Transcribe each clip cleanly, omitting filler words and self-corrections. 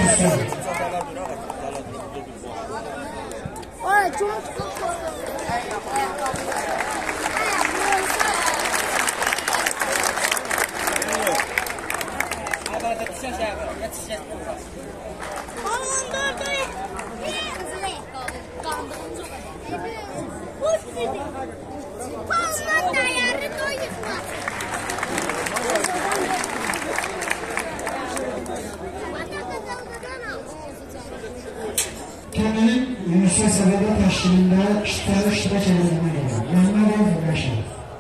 Usta. Ay çok Kendinin müsabaka təşkilində iştirak edilməyə gəlir. Məmmədov Rəşid.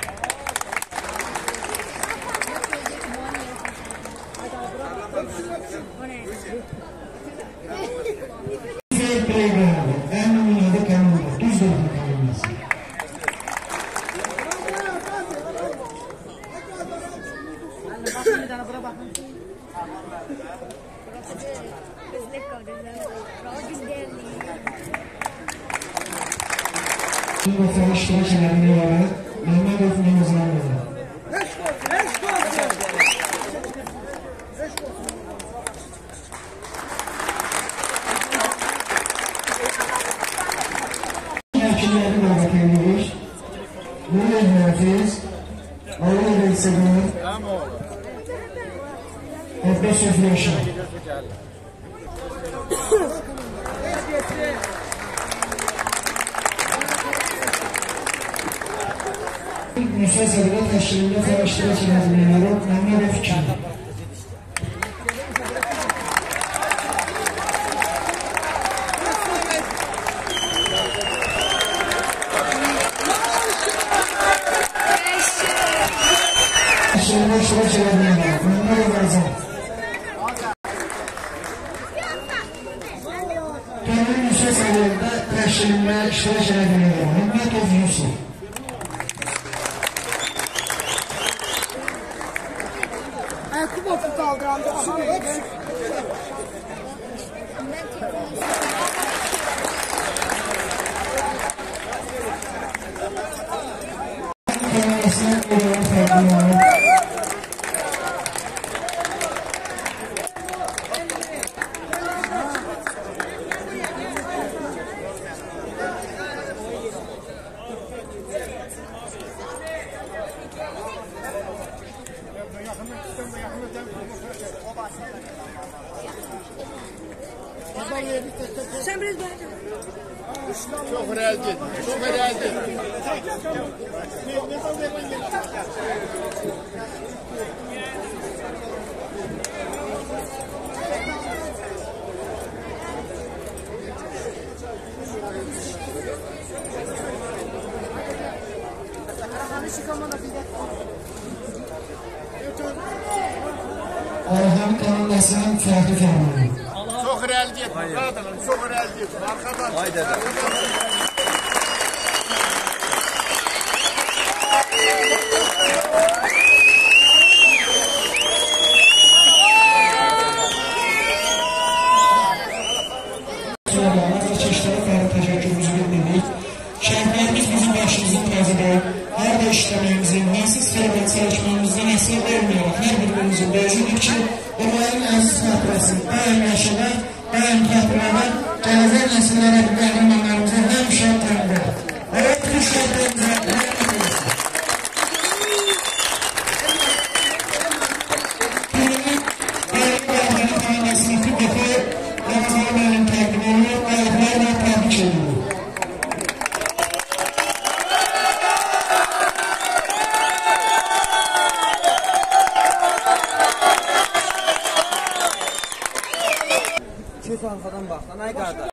Fair play qanunu, ən ümumi qanunu, düz dörtlük qanunması. Bu vəfa iştirak edilməyə Məmmədov Nimizanlıdır. Hakimləri dəvət edilir. Nurel Mühafiz, Ali Veysedir, Əbbasov Yaşar. Müsabaka təşkilində iştirak edilməyə Məmmədov Fikir. Təşkilində iştirak edilməyə Məmmədov Azam. Kəndin müsabaqasında təşkilində iştirak edilməyə Məmmədov Yusuf. Kuboku kaldırandı. Sen biraz bence. Çok realdi. Çok realdi. Orhan Kanındası'nın Fatih Fermanı. Çok realdi. Çok realdi. Arkadan. Haydi. Şəhərlərimiz bizim başımızın tacıdır. Hər də işləməyimizin, nəsiz xəlbət çalışmamızdan əsir verməyərək hər birimizin böyücüdür ki, olayın əziz xatirəsini daim yaşamaq, daim xatırlamaq, gələcək nəsillərə bir qəhrəmanlarımıza həmişə tanıdır. Evet, bu şəhərlərimizə rəhmət edilsin. Günün Bayram Bayramı tanınmasını bir dəfə Ramazan müəllim təqdim edilir, ayıqlarla təbrik edilir. Çık arkadan bak lan ay kardeş.